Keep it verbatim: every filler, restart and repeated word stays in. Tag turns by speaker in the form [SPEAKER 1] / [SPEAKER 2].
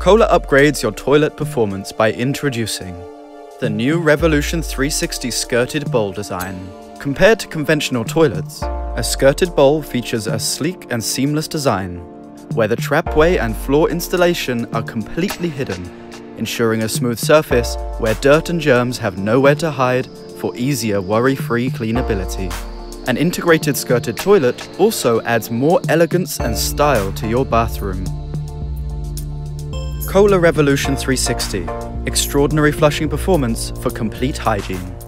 [SPEAKER 1] Kohler upgrades your toilet performance by introducing the new Revolution three sixty skirted bowl design. Compared to conventional toilets, a skirted bowl features a sleek and seamless design, where the trapway and floor installation are completely hidden, ensuring a smooth surface where dirt and germs have nowhere to hide for easier worry-free cleanability. An integrated skirted toilet also adds more elegance and style to your bathroom. Kohler Revolution three sixty, extraordinary flushing performance for complete hygiene.